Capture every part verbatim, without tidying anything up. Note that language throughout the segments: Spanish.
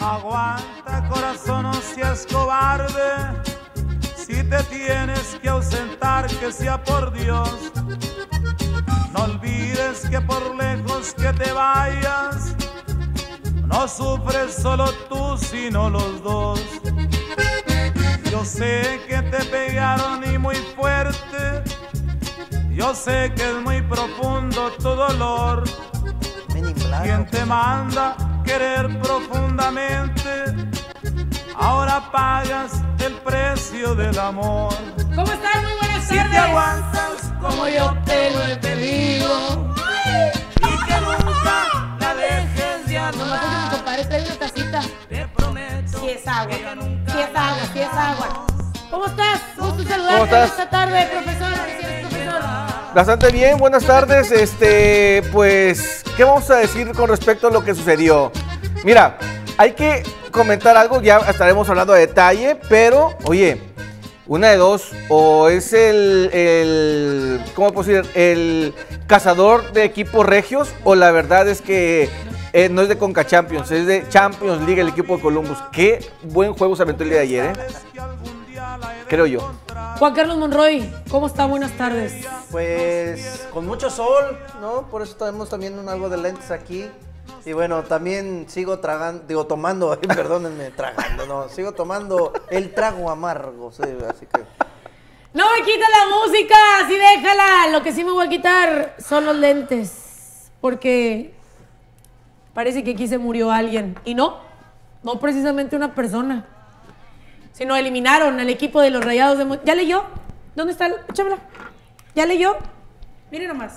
Aguanta, corazón, no seas cobarde. Si te tienes que ausentar, que sea por Dios. No olvides que por lejos que te vayas, no sufres solo tú, sino los dos. Yo sé que te pegaron y muy fuerte. Yo sé que es muy profundo tu dolor. Quien te manda querer profundamente, ahora pagas el precio del amor. ¿Cómo estás? Muy buenas tardes. Si te aguantas como yo te lo he pedido, y que nunca la dejes de No, no, adorar. mi compadre trae una tacita. Te prometo Si es agua, que nunca si es agua, si es agua. ¿Cómo estás? Gusto saludarte ¿Cómo estás? esta tarde, profesor. ¿Sí eres profesor? Bastante bien, buenas tardes. Este, pues, ¿qué vamos a decir con respecto a lo que sucedió? Mira, hay que comentar algo, ya estaremos hablando de detalle, pero, oye, una de dos, o es el, el ¿cómo puedo decir? El cazador de equipos regios, o la verdad es que eh, no es de Conca Champions, es de Champions League el equipo de Columbus. Qué buen juego se aventó el día de ayer, ¿eh? Creo yo. Juan Carlos Monroy, ¿cómo está? Buenas tardes. Pues con mucho sol, ¿no? Por eso tenemos también un algo de lentes aquí. Y bueno, también sigo tragando, digo tomando, ay, perdónenme, tragando, no, sigo tomando el trago amargo, sí, así que... No me quita la música, así déjala. Lo que sí me voy a quitar son los lentes, porque parece que aquí se murió alguien. Y no, no precisamente una persona, sino eliminaron al equipo de los Rayados de Mon- ¿Ya leyó? ¿Dónde está? el- Échamela. ¿Ya leyó? Miren nomás.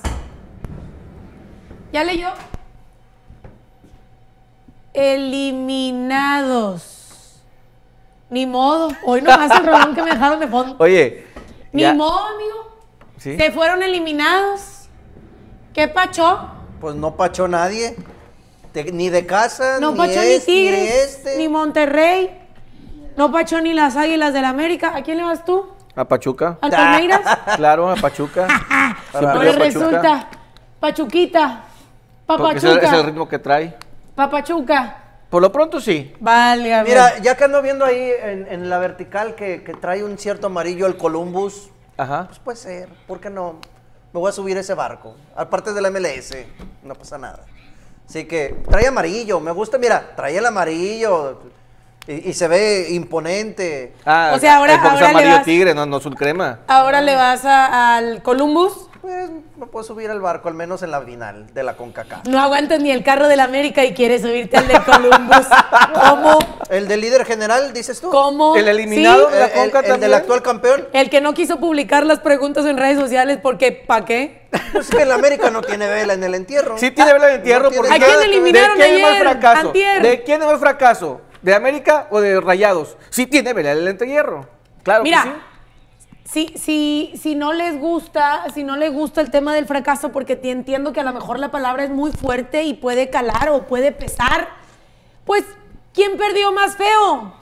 ¿Ya leyó? Eliminados. Ni modo. Hoy nomás el rolón que me dejaron de fondo. Oye, Ni ya- modo, amigo. ¿sí? Se fueron eliminados. ¿Qué pachó? Pues no pachó nadie, de- ni de casa, No ni, pachó es- ni Tigres, ni este. ni Monterrey. No pachó ni las Águilas del América. ¿A quién le vas tú? A Pachuca. ¿Al Palmeiras? Claro, a Pachuca. Siempre Ahora veo Pachuca. resulta. Pachuquita. Porque es el, es el Papachuca. ritmo que trae. Papachuca. Por lo pronto sí. Válgame. Mira, ya que ando viendo ahí en, en la vertical que, que trae un cierto amarillo el Columbus, Ajá. pues puede ser, ¿por qué no? Me voy a subir ese barco, aparte de la M L S, no pasa nada. Así que trae amarillo, me gusta, mira, trae el amarillo y, y se ve imponente. Ah, O sea, ahora- es porque es ahora le amarillo vas- tigre, no, no azul crema. Ahora le vas a- al Columbus. Pues me puedo subir al barco, al menos en la final de la CONCACAF. No aguantas ni el carro del América y quieres subirte al de Columbus. ¿Cómo? ¿El del líder general, dices tú? ¿Cómo? El eliminado ¿Sí? de la ¿El, el- Conca el también. del actual campeón? El que no quiso publicar las preguntas en redes sociales porque ¿para qué? Pues es que el América no tiene vela en el entierro. Sí tiene vela de entierro. No tiene porque ¿A quién nada que ver. eliminaron ¿De quién es más ayer? fracaso? Antier. ¿De quién es más fracaso? ¿De América o de Rayados? Sí tiene vela del entierro. Claro Mira, que sí. si, si, si no les gusta, si no les gusta el tema del fracaso, porque te entiendo que a lo mejor la palabra es muy fuerte y puede calar o puede pesar, pues, ¿quién perdió más feo?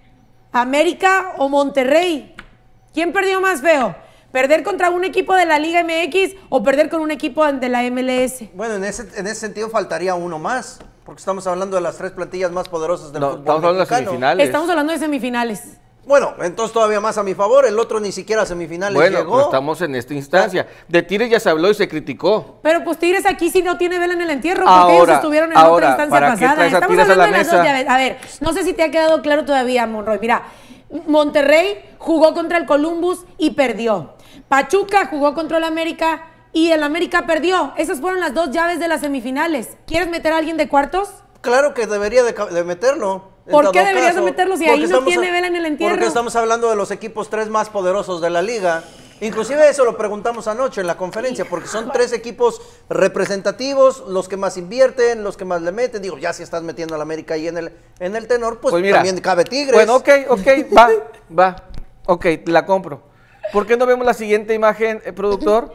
¿América o Monterrey? ¿Quién perdió más feo? ¿Perder contra un equipo de la Liga M X o perder con un equipo de la M L S? Bueno, en ese, en ese sentido faltaría uno más, porque estamos hablando de las tres plantillas más poderosas del No, fútbol estamos hablando de las mexicano. semifinales. Estamos hablando de semifinales. Bueno, entonces todavía más a mi favor, el otro ni siquiera a semifinales Bueno, llegó. pues estamos en esta instancia. De Tigres ya se habló y se criticó. Pero pues Tigres aquí sí no tiene vela en el entierro porque ellos Ahora, estuvieron en ahora, otra instancia ¿para qué pasada. traes a Estamos Tigres a hablando la de las dos mesa? llaves. A ver, no sé si te ha quedado claro todavía, Monroy. Mira, Monterrey jugó contra el Columbus y perdió. Pachuca jugó contra el América y el América perdió. Esas fueron las dos llaves de las semifinales. ¿Quieres meter a alguien de cuartos? Claro que debería de, ca- de meterlo. en ¿Por dado qué deberías de caso, meterlo si porque ahí no estamos tiene a- vela en el entierro? Porque estamos hablando de los equipos tres más poderosos de la liga. Inclusive eso lo preguntamos anoche en la conferencia, porque son tres equipos representativos, los que más invierten, los que más le meten. Digo, ya si estás metiendo a la América ahí en el, en el tenor, pues, Pues mira, también cabe Tigres. Bueno, ok, ok, va, va. Ok, la compro. ¿Por qué no vemos la siguiente imagen, eh, productor?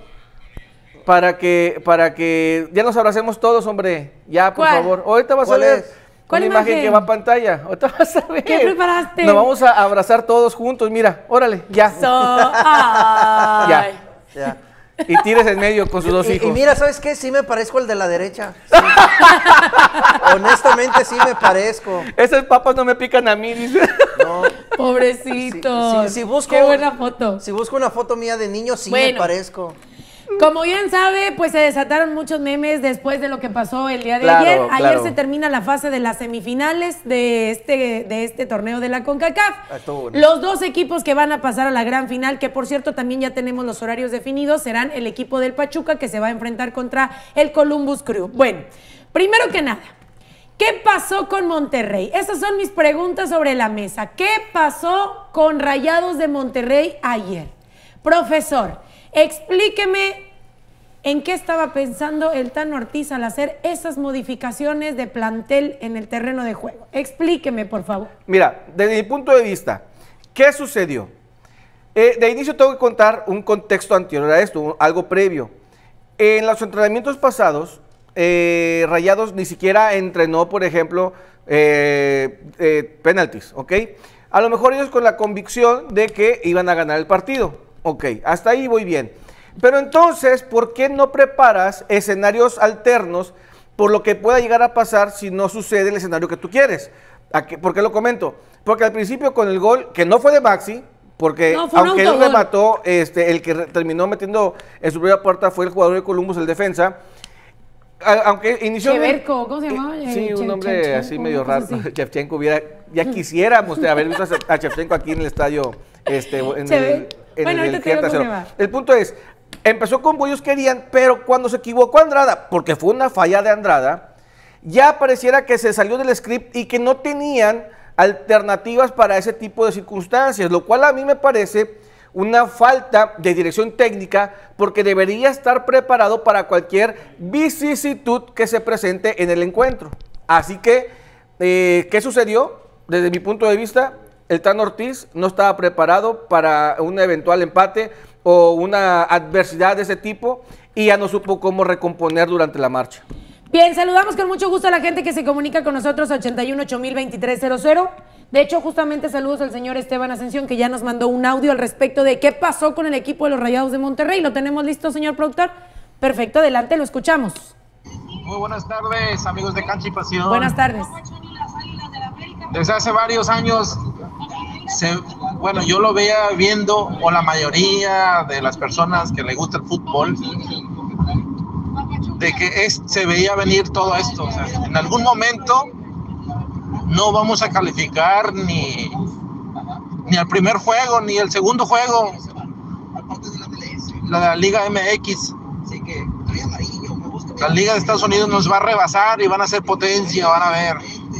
Para que, para que ya nos abracemos todos, hombre. Ya, por ¿Cuál? favor. Ahorita vas a ¿Cuál ver es? ¿Cuál una imagen imagen? que va a pantalla. Ahorita vas a ver. ¿Qué preparaste? Nos vamos a abrazar todos juntos. Mira, órale, ya. So- Ay. Ya. Ya. y tires en medio con sus dos y, hijos. Y mira, ¿sabes qué? Sí me parezco al de la derecha. Sí. Honestamente sí me parezco. Esas papas no me pican a mí, dice. No. Pobrecito. Si, si, si busco, qué buena foto. Si busco una foto mía de niño, sí bueno, me parezco. Como bien sabe, pues se desataron muchos memes después de lo que pasó el día de claro, ayer. Ayer claro. se termina la fase de las semifinales de este, de este torneo de la CONCACAF. Ah, bueno. Los dos equipos que van a pasar a la gran final, que por cierto también ya tenemos los horarios definidos, serán el equipo del Pachuca, que se va a enfrentar contra el Columbus Crew. Bueno, primero que nada, ¿qué pasó con Monterrey? Esas son mis preguntas sobre la mesa. ¿Qué pasó con Rayados de Monterrey ayer? Profesor, explíqueme en qué estaba pensando el Tano Ortiz al hacer esas modificaciones de plantel en el terreno de juego. Explíqueme, por favor. Mira, desde mi punto de vista, ¿qué sucedió? Eh, de inicio tengo que contar un contexto anterior a esto, algo previo. En los entrenamientos pasados, eh, Rayados ni siquiera entrenó, por ejemplo, eh, eh, penaltis, ¿ok? A lo mejor ellos con la convicción de que iban a ganar el partido. Ok, hasta ahí voy bien. Pero entonces, ¿por qué no preparas escenarios alternos por lo que pueda llegar a pasar si no sucede el escenario que tú quieres? ¿Por qué lo comento? Porque al principio con el gol, que no fue de Maxi, porque no, fue un aunque él autogol. remató, este, el que re- terminó metiendo en su propia puerta fue el jugador de Columbus, el defensa. A- aunque inició... Cheverko, ¿cómo se llamaba? Eh, sí, Eh, un Che- nombre Chevchenko, así medio una raro. cosa así. Shevchenko hubiera... Ya quisiéramos haber visto a Shevchenko aquí en el estadio, este, en Chever- el, en Bueno, el ahorita te digo Querétaro. cómo se llama. El punto es, empezó como ellos querían, pero cuando se equivocó Andrada, porque fue una falla de Andrada, ya pareciera que se salió del script y que no tenían alternativas para ese tipo de circunstancias, lo cual a mí me parece una falta de dirección técnica, porque debería estar preparado para cualquier vicisitud que se presente en el encuentro. Así que, eh, ¿qué sucedió? Desde mi punto de vista, el Tano Ortiz no estaba preparado para un eventual empate o una adversidad de ese tipo y ya no supo cómo recomponer durante la marcha. Bien, saludamos con mucho gusto a la gente que se comunica con nosotros, ochenta y uno, ocho mil, veintitrés cero cero. De hecho, justamente saludos al señor Esteban Ascensión, que ya nos mandó un audio al respecto de qué pasó con el equipo de los Rayados de Monterrey. ¿Lo tenemos listo, señor productor? Perfecto, adelante, lo escuchamos. Muy buenas tardes, amigos de Cancha y Pasión. Buenas tardes. Desde hace varios años, se, bueno, yo lo veía viendo, o la mayoría de las personas que le gusta el fútbol, de que es, se veía venir todo esto. O sea, en algún momento no vamos a calificar ni, ni el primer juego, ni el segundo juego. La Liga M X. La Liga de Estados Unidos nos va a rebasar y van a ser potencia, van a ver.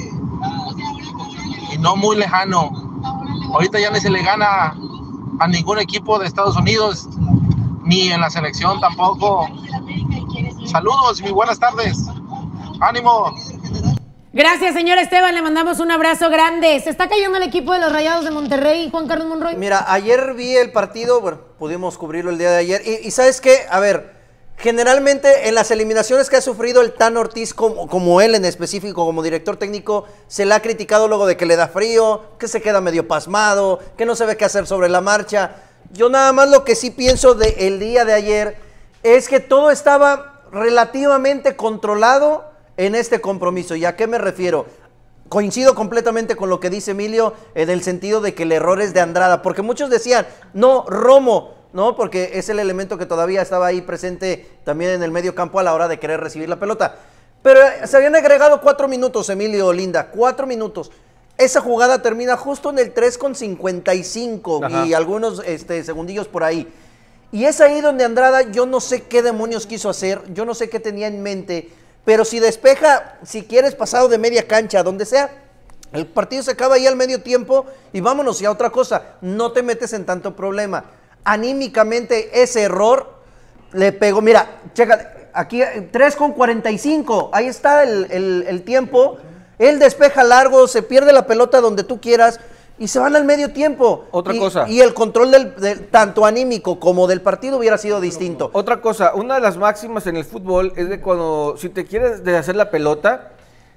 Y no muy lejano. Ahorita ya ni se le gana a ningún equipo de Estados Unidos, ni en la selección tampoco. Saludos y buenas tardes. ¡Ánimo! Gracias, señor Esteban, le mandamos un abrazo grande. ¿Se está cayendo el equipo de los Rayados de Monterrey, Juan Carlos Monroy? Mira, ayer vi el partido, bueno, pudimos cubrirlo el día de ayer. Y, y ¿sabes qué? A ver, generalmente en las eliminaciones que ha sufrido el Tano Ortiz, como, como él en específico, como director técnico, se le ha criticado luego de que le da frío, que se queda medio pasmado, que no sabe qué hacer sobre la marcha. Yo nada más lo que sí pienso del día de ayer es que todo estaba relativamente controlado en este compromiso. ¿Y a qué me refiero? Coincido completamente con lo que dice Emilio en el sentido de que el error es de Andrada, porque muchos decían, no, Romo, no, porque es el elemento que todavía estaba ahí presente también en el medio campo a la hora de querer recibir la pelota. Pero se habían agregado cuatro minutos, Emilio, Linda, cuatro minutos. Esa jugada termina justo en el tres con cincuenta y cinco Ajá. y algunos este, segundillos por ahí. Y es ahí donde Andrada, yo no sé qué demonios quiso hacer, yo no sé qué tenía en mente, pero si despeja, si quieres pasado de media cancha, donde sea, el partido se acaba ahí al medio tiempo y vámonos. Y a otra cosa, no te metes en tanto problema. Anímicamente ese error le pegó, mira, checa, aquí tres con cuarenta y cinco, ahí está el, el, el tiempo, él despeja largo, se pierde la pelota donde tú quieras y se van al medio tiempo. Otra y, cosa. Y el control del, del tanto anímico como del partido hubiera sido distinto. Otra cosa, una de las máximas en el fútbol es de cuando, si te quieres deshacer la pelota,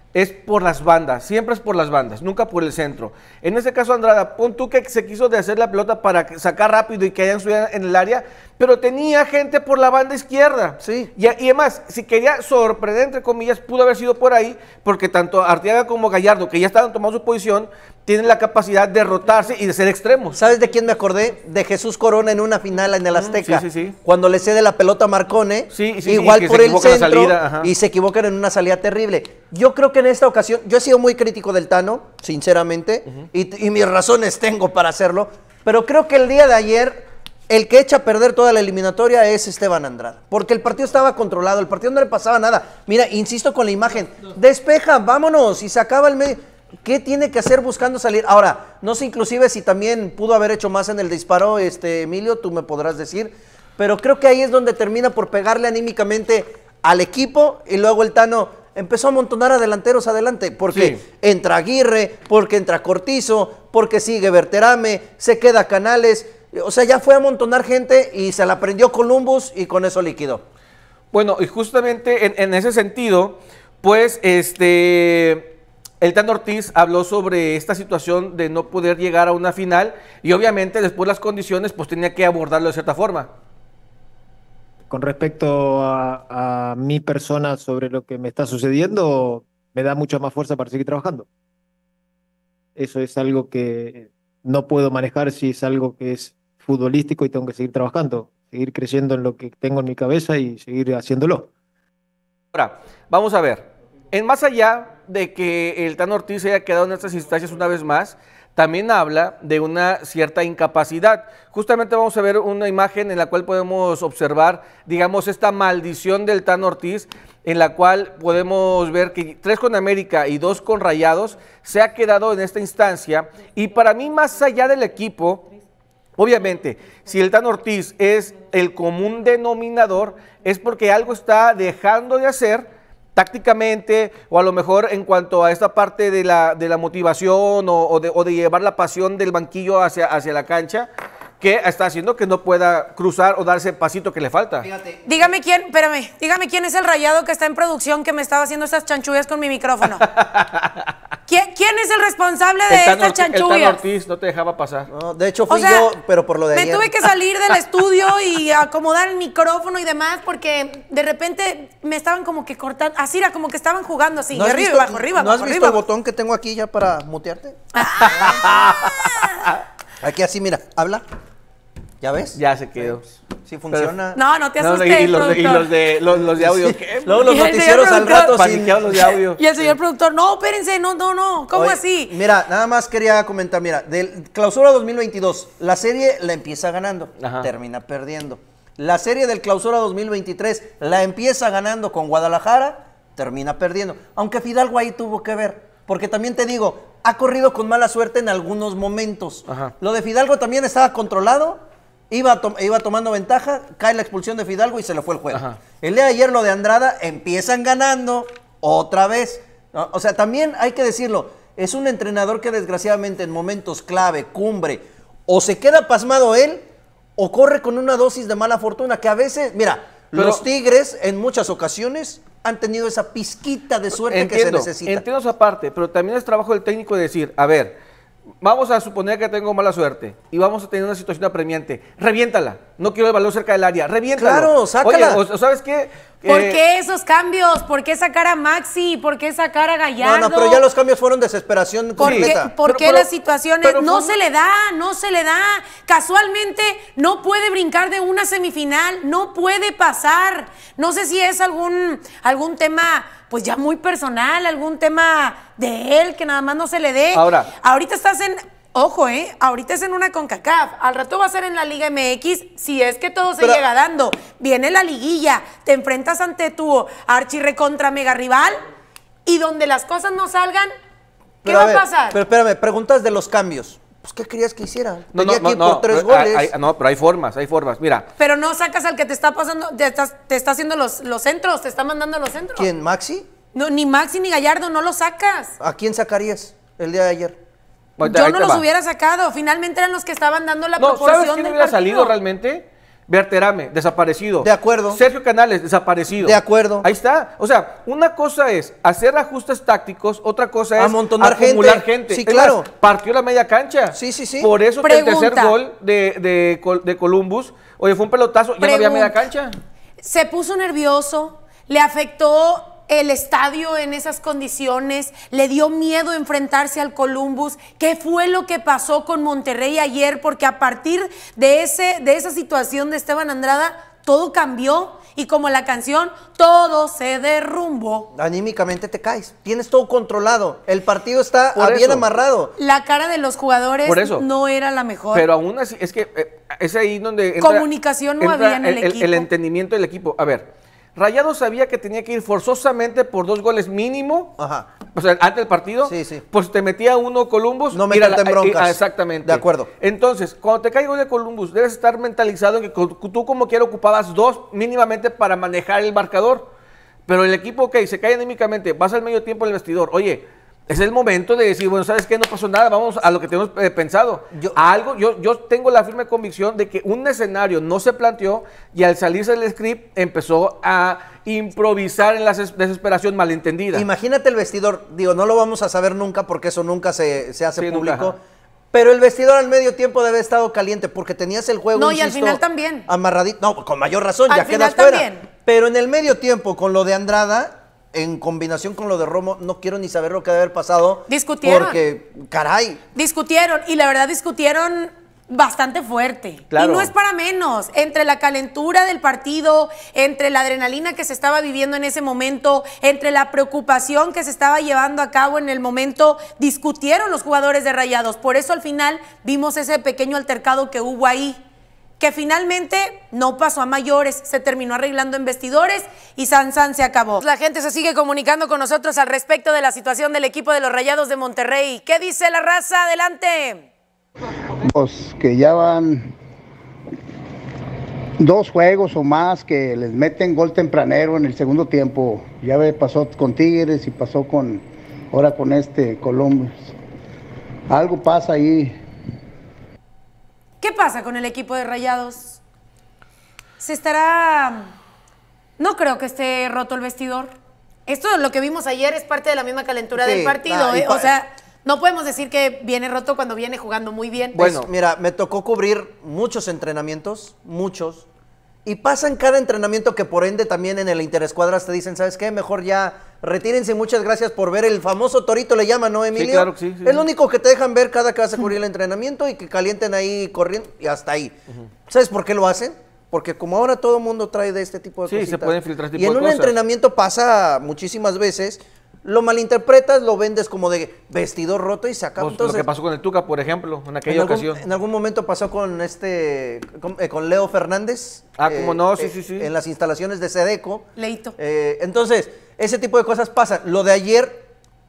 es por las bandas, siempre es por las bandas, nunca por el centro. En este caso, Andrada, pon tú que se quiso de hacer la pelota para sacar rápido y que hayan subido en el área, pero tenía gente por la banda izquierda. Sí. Y, y además, si quería sorprender, entre comillas, pudo haber sido por ahí, porque tanto Arteaga como Gallardo, que ya estaban tomando su posición, tienen la capacidad de rotarse y de ser extremos. ¿Sabes de quién me acordé? De Jesús Corona en una final en el Azteca. Sí, sí, sí. Cuando le cede la pelota a Marcone, sí, sí, igual sí, por se el equivoca en la centro, salida, ajá. y se equivocan en una salida terrible. Yo creo que en esta ocasión, yo he sido muy crítico del Tano, sinceramente, uh-huh. y, y mis razones tengo para hacerlo, pero creo que el día de ayer, el que echa a perder toda la eliminatoria es Esteban Andrada, porque el partido estaba controlado, el partido no le pasaba nada. Mira, insisto con la imagen, despeja, vámonos, y se acaba el medio. ¿Qué tiene que hacer buscando salir? Ahora, no sé inclusive si también pudo haber hecho más en el disparo, este Emilio, tú me podrás decir, pero creo que ahí es donde termina por pegarle anímicamente al equipo, y luego el Tano empezó a amontonar a delanteros adelante, porque sí. entra Aguirre, porque entra Cortizo, porque sigue Berterame, se queda Canales, o sea, ya fue a amontonar gente y se la prendió Columbus y con eso liquidó. Bueno, y justamente en, en ese sentido, pues, este... el Tano Ortiz habló sobre esta situación de no poder llegar a una final y obviamente después las condiciones pues tenía que abordarlo de cierta forma. Con respecto a, a mi persona sobre lo que me está sucediendo, me da mucha más fuerza para seguir trabajando. Eso es algo que no puedo manejar si es algo que es futbolístico y tengo que seguir trabajando, seguir creyendo en lo que tengo en mi cabeza y seguir haciéndolo. Ahora, vamos a ver, en más allá de que el Tano Ortiz haya quedado en estas instancias una vez más, también habla de una cierta incapacidad. Justamente vamos a ver una imagen en la cual podemos observar, digamos, esta maldición del Tano Ortiz, en la cual podemos ver que tres con América y dos con Rayados se ha quedado en esta instancia. Y para mí, más allá del equipo, obviamente, si el Tano Ortiz es el común denominador, es porque algo está dejando de hacer tácticamente, o a lo mejor en cuanto a esta parte de la, de la motivación o, o, de, o de llevar la pasión del banquillo hacia, hacia la cancha, que está haciendo que no pueda cruzar o darse el pasito que le falta. Fíjate. Dígame quién, espérame, dígame quién es el rayado que está en producción que me estaba haciendo estas chanchullas con mi micrófono. ¿Quién, ¿Quién es el responsable de el estas chanchullas? El Tano Ortiz no te dejaba pasar. No, de hecho fui o sea, yo, pero por lo de me ayer. tuve que salir del estudio y acomodar el micrófono y demás porque de repente me estaban como que cortando, así era como que estaban jugando así, ¿No has arriba, visto, bajo, arriba, ¿No bajo, has visto arriba? el botón que tengo aquí ya para mutearte? Aquí así, mira, habla. ¿Ya ves? Ya se quedó. Sí funciona. No, no te asustes, no, y, los, y los de los, los de audio, ¿qué? Luego los Y el noticieros señor al rato sin... Paniqueados los de audio. Y el señor productor, no, espérense, no, no, no, ¿cómo Oye, así? Mira, nada más quería comentar, mira, del Clausura dos mil veintidós, la serie la empieza ganando, Ajá. termina perdiendo. La serie del Clausura dos mil veintitrés la empieza ganando con Guadalajara, termina perdiendo. Aunque Fidalgo ahí tuvo que ver, porque también te digo, ha corrido con mala suerte en algunos momentos. Ajá. Lo de Fidalgo también estaba controlado, iba, to iba tomando ventaja, cae la expulsión de Fidalgo y se le fue el juego. Ajá. El día de ayer lo de Andrada, empiezan ganando otra vez. ¿No? O sea, también hay que decirlo, es un entrenador que desgraciadamente en momentos clave, cumbre, o se queda pasmado él, o corre con una dosis de mala fortuna, que a veces, mira, Pero, los Tigres en muchas ocasiones han tenido esa pizquita de suerte entiendo, que se necesita. Entiendo esa parte, pero también es trabajo del técnico de decir, a ver, vamos a suponer que tengo mala suerte y vamos a tener una situación apremiante, reviéntala, no quiero el balón cerca del área, reviéntala. Claro, sácala. Oye, o, ¿sabes qué? ¿Por eh, qué esos cambios? ¿Por qué sacar a Maxi? ¿Por qué sacar a Gallardo? No, no, pero ya los cambios fueron desesperación ¿Por completa. qué, por Pero- qué pero- las situaciones? pero No fue- se le da, no se le da. Casualmente no puede brincar de una semifinal, no puede pasar. No sé si es algún, algún tema, pues ya muy personal, algún tema de él que nada más no se le dé. Ahora. Ahorita estás en... Ojo, ¿eh? Ahorita es en una CONCACAF. Al rato va a ser en la Liga M X, si es que todo se Pero- llega dando. Viene la liguilla, te enfrentas ante tu archirrecontra mega rival y donde las cosas no salgan, ¿qué Pero va a, ver, pasar? Pero espérame, preguntas de los cambios. Pues, ¿qué querías que hiciera? No, no, Tenía no, que ir no, por tres pero hay- goles. hay- no, pero hay formas, hay formas. Mira, Pero no sacas al que te está pasando, te, estás, te está haciendo los, los centros, te está mandando los centros. ¿Quién, Maxi? No, ni Maxi ni Gallardo, no los sacas. ¿A quién sacarías el día de ayer? ahí Yo te no los va. hubiera sacado. Finalmente eran los que estaban dando la No, proporción ¿sabes quién del hubiera partido. salido realmente? Berterame, desaparecido. De acuerdo. Sergio Canales, desaparecido. De acuerdo. Ahí está. O sea, una cosa es hacer ajustes tácticos, otra cosa es amontonar acumular gente. gente. Sí, Es claro. más, partió la media cancha. Sí, sí, sí. Por eso que el Pregunta. tercer gol de, de, Col- de Columbus, oye, fue un pelotazo, ya no había media cancha. Se puso nervioso, le afectó el estadio en esas condiciones, le dio miedo enfrentarse al Columbus. ¿Qué fue lo que pasó con Monterrey ayer? Porque a partir de, ese, de esa situación de Esteban Andrada, todo cambió y como la canción, todo se derrumbó. Anímicamente te caes, tienes todo controlado, el partido está Por a bien eso. amarrado. La cara de los jugadores Por eso. no era la mejor. Pero aún así, es que eh, es ahí donde entra, Comunicación no entra había en el equipo. el entendimiento del equipo. A ver, Rayados sabía que tenía que ir forzosamente por dos goles mínimo. Ajá. O sea, antes del partido. Sí, sí. Pues te metía uno Columbus. No mira, meterte en la- broncas. eh, exactamente. De acuerdo. Entonces, cuando te cae gol de Columbus, debes estar mentalizado en que co- tú como quiera ocupabas dos mínimamente para manejar el marcador. Pero el equipo, ok, se cae anímicamente, vas al medio tiempo en el vestidor. Oye, es el momento de decir, bueno, ¿sabes qué? No pasó nada, vamos a lo que tenemos eh, pensado. Yo- A algo, yo, yo tengo la firme convicción de que un escenario no se planteó y al salirse del script empezó a improvisar en la des- desesperación malentendida. Imagínate el vestidor, digo, no lo vamos a saber nunca porque eso nunca se, se hace Sí, nunca, público. ajá. Pero el vestidor al medio tiempo debe haber estado caliente porque tenías el juego, No, y al insisto, final también. amarradito. No, con mayor razón, Al ya final quedas fuera. también. Pero en el medio tiempo, con lo de Andrada, en combinación con lo de Romo, no quiero ni saber lo que debe haber pasado. Discutieron. Porque, caray, Discutieron, y la verdad discutieron bastante fuerte. Claro. Y no es para menos. Entre la calentura del partido, entre la adrenalina que se estaba viviendo en ese momento, entre la preocupación que se estaba llevando a cabo en el momento, discutieron los jugadores de Rayados. Por eso al final vimos ese pequeño altercado que hubo ahí, que finalmente no pasó a mayores, se terminó arreglando en vestidores y San San se acabó. La gente se sigue comunicando con nosotros al respecto de la situación del equipo de los Rayados de Monterrey. ¿Qué dice la raza? Adelante. Pues que ya van dos juegos o más que les meten gol tempranero en el segundo tiempo. Ya ve, pasó con Tigres y pasó con ahora con este Columbus. Algo pasa ahí. ¿Qué pasa con el equipo de Rayados? ¿Se estará...? No creo que esté roto el vestidor. Esto, lo que vimos ayer, es parte de la misma calentura Sí, del partido. ah, y ¿eh? pa- O sea, no podemos decir que viene roto cuando viene jugando muy bien. Bueno. Pues, mira, me tocó cubrir muchos entrenamientos, muchos, y pasan cada entrenamiento que por ende también en el interescuadras te dicen, ¿sabes qué? Mejor ya retírense, muchas gracias por ver el famoso torito, le llaman, ¿no, Emilio? claro que sí, sí, es sí. lo único que te dejan ver cada que vas a cubrir el entrenamiento y que calienten ahí corriendo y hasta ahí. ¿Sabes por qué lo hacen? Porque como ahora todo el mundo trae de este tipo de Sí, cositas. se pueden filtrar este Y tipo en de un cosas. entrenamiento pasa muchísimas veces, lo malinterpretas, lo vendes como de vestidor roto y se acaba. Pues, Entonces, lo que pasó con el Tuca, por ejemplo, en aquella en algún, ocasión. en algún momento pasó con este con, eh, con Leo Fernández. Ah, cómo no, sí, eh, sí, sí. En las instalaciones de Sedeco. Leito. Eh, entonces, ese tipo de cosas pasan. Lo de ayer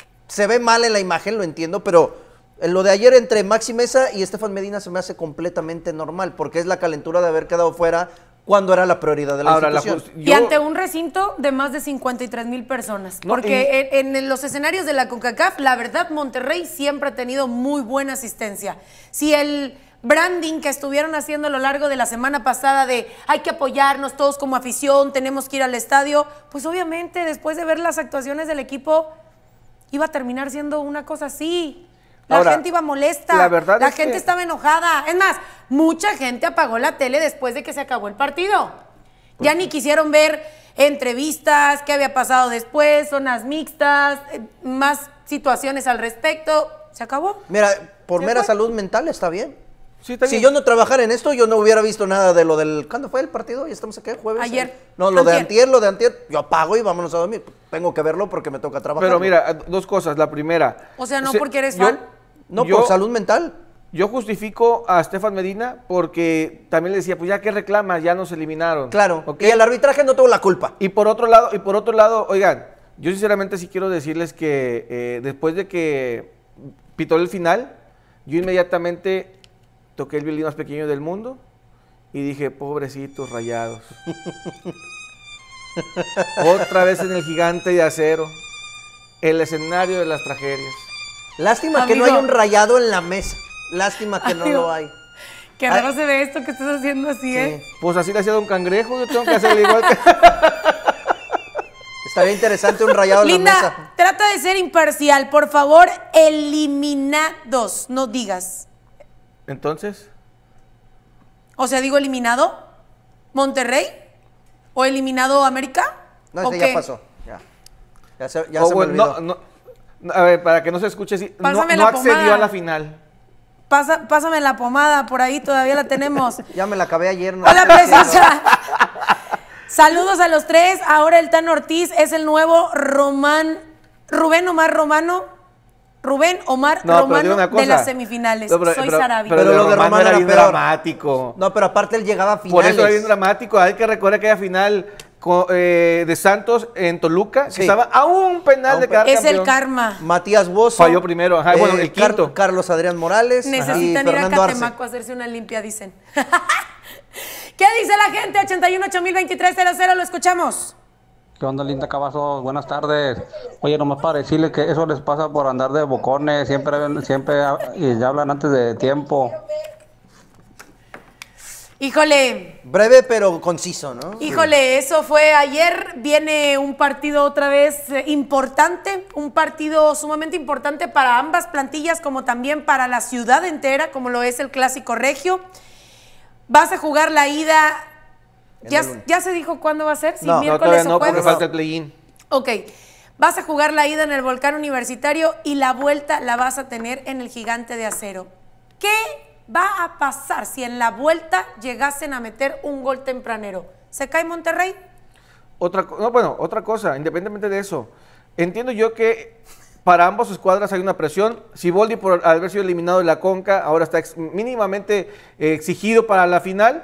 se ve mal en la imagen, lo entiendo, pero lo de ayer entre Maxi Mesa y Estefan Medina se me hace completamente normal, porque es la calentura de haber quedado fuera cuando era la prioridad de la Ahora, la institución. just- Y yo- ante un recinto de más de cincuenta y tres mil personas. No, Porque en, en los escenarios de la CONCACAF, la verdad, Monterrey siempre ha tenido muy buena asistencia. Si el branding que estuvieron haciendo a lo largo de la semana pasada de hay que apoyarnos todos como afición, tenemos que ir al estadio, pues obviamente después de ver las actuaciones del equipo, iba a terminar siendo una cosa así. La Ahora, gente iba molesta, la verdad es gente que- estaba enojada. Es más, mucha gente apagó la tele después de que se acabó el partido. Ya ni quisieron ver entrevistas, qué había pasado después, zonas mixtas, eh, más situaciones al respecto. Se acabó. Mira, por Se mera fue. salud mental está bien. Sí, está Si bien. yo no trabajara en esto, yo no hubiera visto nada de lo del... ¿Cuándo fue el partido? ¿Ya estamos aquí? ¿Jueves? Ayer. No, lo de Antier. antier, lo de antier, yo apago y vámonos a dormir. Tengo que verlo porque me toca trabajar. Pero mira, dos cosas. La primera. O sea, no se- porque eres yo- fan. No, yo- por salud mental. Yo justifico a Estefan Medina porque también le decía, pues ya que reclamas, ya nos eliminaron. Claro. ¿Ok? Y el arbitraje no tuvo la culpa. Y por otro lado, y por otro lado, oigan, yo sinceramente sí quiero decirles que eh, después de que pitó el final, yo inmediatamente toqué el violín más pequeño del mundo y dije, pobrecitos Rayados. Otra vez en el gigante de acero, el escenario de las tragedias. Lástima que no Amigo. hay un rayado en la mesa. Lástima que no Amigo. lo hay. Qué raro se ve esto que estás haciendo así, Sí. ¿eh? Pues así le hacía Don Cangrejo, yo tengo que hacer igual que... Estaría interesante un rayado en la mesa. Linda, trata de ser imparcial. Por favor, eliminados, no digas. Entonces, O sea, digo eliminado, Monterrey, o eliminado América. No, ¿O ese qué? ya pasó. Ya, ya se, ya oh, se bueno, me olvidó. no, no, a ver, para que no se escuche así, no, Pásame no la accedió pomada. a la final. Pasa, pásame la pomada, por ahí todavía la tenemos. Ya me la acabé ayer. No Hola, sé qué haciendo. preciosa. Saludos a los tres. Ahora el Tano Ortiz es el nuevo Román, Rubén Omar Romano. Rubén Omar No, pero digo Romano una cosa. de las semifinales. No, pero- Soy pero- Sarabia. Pero, Pero lo lo de de Román Román era era bien peor. dramático. No, pero aparte él llegaba a Por finales. eso era bien dramático. Hay que recordar aquella final co- eh, de Santos en Toluca, que Sí. estaba a un penal A un de quedar es campeón. el karma. Matías Bozo. Falló primero, ajá, bueno, el Car- quinto. Carlos Adrián Morales y Necesitan ir a Fernando Arce. Catemaco a hacerse una limpia, dicen. ¿Qué dice la gente? ochenta y uno, ocho mil veintitrés, cero cero, lo escuchamos. ¿Qué onda, Linda Cavazos? Buenas tardes. Oye, nomás para decirle que eso les pasa por andar de bocones, siempre, siempre y ya hablan antes de tiempo. Híjole, Breve pero conciso, ¿no? híjole, eso fue ayer. Viene un partido otra vez eh, importante, un partido sumamente importante para ambas plantillas, como también para la ciudad entera, como lo es el Clásico Regio. Vas a jugar la ida. ¿Ya, ya se dijo cuándo va a ser? Si No, no, No, miércoles todavía o no, porque jueves. falta el play-in. Ok, vas a jugar la ida en el Volcán Universitario y la vuelta la vas a tener en el Gigante de Acero. ¿Qué va a pasar si en la vuelta llegasen a meter un gol tempranero? ¿Se cae Monterrey? Otra, co- no, bueno, otra cosa, independientemente de eso, entiendo yo que para ambas escuadras hay una presión. Siboldi, por haber sido eliminado de la Conca, ahora está ex- mínimamente eh, exigido para la final,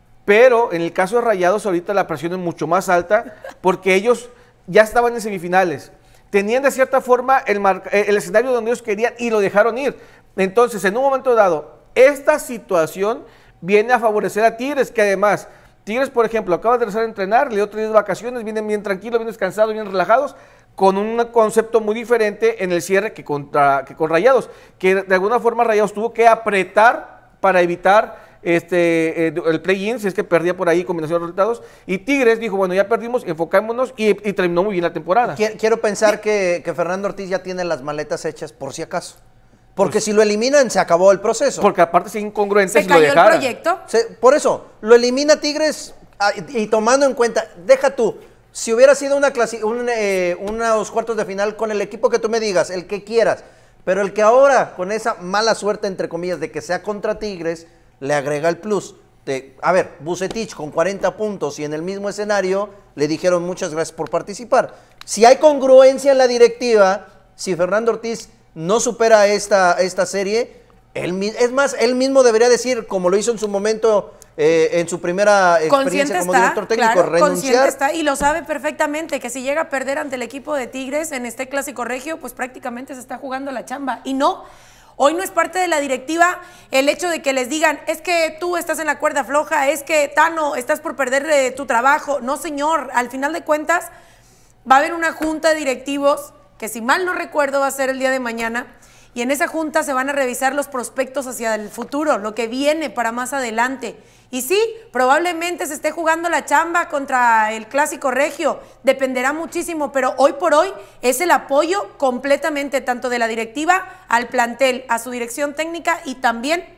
pero en el caso de Rayados ahorita la presión es mucho más alta porque ellos ya estaban en semifinales. Tenían de cierta forma el, mar- eh, el escenario donde ellos querían y lo dejaron ir. Entonces, en un momento dado, esta situación viene a favorecer a Tigres, que además, Tigres, por ejemplo, acaba de regresar a entrenar, le dio tres días de vacaciones, vienen bien tranquilos, bien descansados, bien relajados, con un concepto muy diferente en el cierre que, contra, que con Rayados, que de alguna forma Rayados tuvo que apretar para evitar este, eh, el play-in, si es que perdía por ahí combinación de resultados, y Tigres dijo, bueno, ya perdimos, enfocémonos, y, y terminó muy bien la temporada. Qui- Quiero pensar que, que Fernando Ortiz ya tiene las maletas hechas por si acaso. Porque si lo eliminan, se acabó el proceso. Porque aparte es incongruente ¿Se si lo cayó el dejara. proyecto? Se- por eso, lo elimina Tigres ah, y, y tomando en cuenta, deja tú, si hubiera sido una clasi- un, eh, unos cuartos de final con el equipo que tú me digas, el que quieras, pero el que ahora, con esa mala suerte, entre comillas, de que sea contra Tigres, le agrega el plus. De, a ver, Vucetich con cuarenta puntos y en el mismo escenario le dijeron muchas gracias por participar. Si hay congruencia en la directiva, si Fernando Ortiz no supera esta, esta serie, él, mi- es más, él mismo debería decir, como lo hizo en su momento, eh, en su primera Consciente experiencia como está, director técnico, claro, consciente renunciar. está y lo sabe perfectamente que si llega a perder ante el equipo de Tigres en este Clásico Regio, pues prácticamente se está jugando la chamba. Y no, hoy no es parte de la directiva el hecho de que les digan, es que tú estás en la cuerda floja, es que Tano, estás por perder eh, tu trabajo. No, señor, al final de cuentas va a haber una junta de directivos que, si mal no recuerdo, va a ser el día de mañana, y en esa junta se van a revisar los prospectos hacia el futuro, lo que viene para más adelante. Y sí, probablemente se esté jugando la chamba contra el Clásico Regio, dependerá muchísimo, pero hoy por hoy es el apoyo completamente tanto de la directiva al plantel, a su dirección técnica y también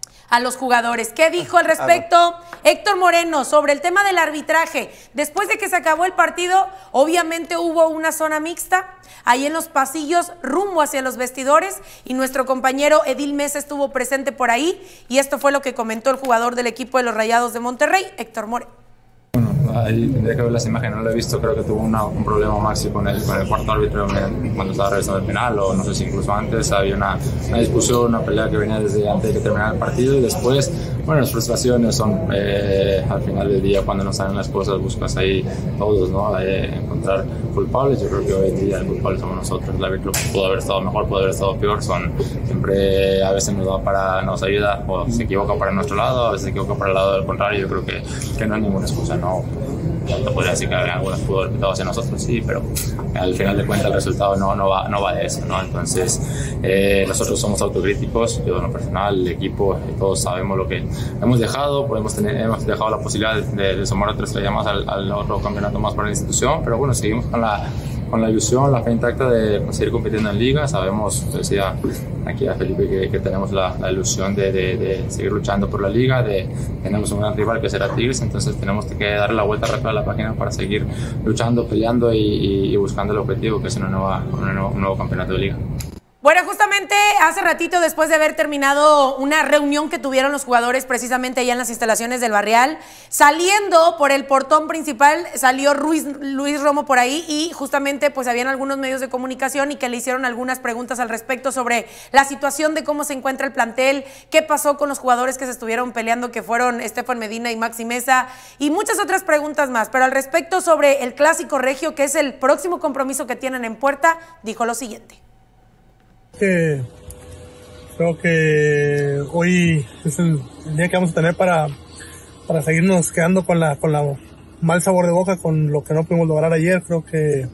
a los jugadores. ¿Qué dijo al respecto Héctor Moreno sobre el tema del arbitraje? Después de que se acabó el partido, obviamente hubo una zona mixta ahí en los pasillos rumbo hacia los vestidores y nuestro compañero Edil Mesa estuvo presente por ahí y esto fue lo que comentó el jugador del equipo de los Rayados de Monterrey, Héctor Moreno. Bueno, ahí tendría que ver las imágenes, no lo he visto, creo que tuvo una, un problema Maxi con el, con el cuarto árbitro cuando estaba revisando el penal, o no sé si incluso antes había una, una discusión, una pelea que venía desde antes de que terminara el partido, y después, bueno, las frustraciones son eh, al final del día, cuando no salen las cosas, buscas ahí todos, ¿no? Eh, encontrar culpables. Yo creo que hoy en día el culpable somos nosotros. El árbitro pudo haber estado mejor, pudo haber estado peor, son siempre, a veces nos da para, nos ayuda, o se equivoca para nuestro lado, a veces se equivoca para el lado del contrario. Yo creo que, que no es ninguna excusa, ¿no? ya te podría decir que algunos pudo haber pitado hacia nosotros, sí, pero al final de cuentas el resultado no, no, va, no va de eso, ¿no? Entonces, eh, nosotros somos autocríticos, yo en lo personal, el equipo, todos sabemos lo que hemos dejado, podemos tener, hemos dejado la posibilidad de, de sumar otra estrella más al, al otro campeonato más para la institución, pero bueno, seguimos con la, con la ilusión, la fe intacta de seguir compitiendo en liga. Sabemos, decía aquí a Felipe, que, que tenemos la, la ilusión de, de, de seguir luchando por la liga, de, tenemos un gran rival que será Tigres, entonces tenemos que darle la vuelta rápida a la página para seguir luchando, peleando y, y, y buscando el objetivo, que es una nueva, una nueva, un nuevo campeonato de liga. Bueno, justamente hace ratito, después de haber terminado una reunión que tuvieron los jugadores precisamente allá en las instalaciones del Barrial, saliendo por el portón principal, salió Ruiz, Luis Romo por ahí y justamente pues habían algunos medios de comunicación y que le hicieron algunas preguntas al respecto sobre la situación de cómo se encuentra el plantel, qué pasó con los jugadores que se estuvieron peleando, que fueron Estefan Medina y Maxi Mesa, y muchas otras preguntas más. Pero al respecto sobre el Clásico Regio, que es el próximo compromiso que tienen en puerta, dijo lo siguiente. Que creo que hoy es el, el día que vamos a tener para, para seguirnos quedando con la, con la mal sabor de boca, con lo que no pudimos lograr ayer. Creo que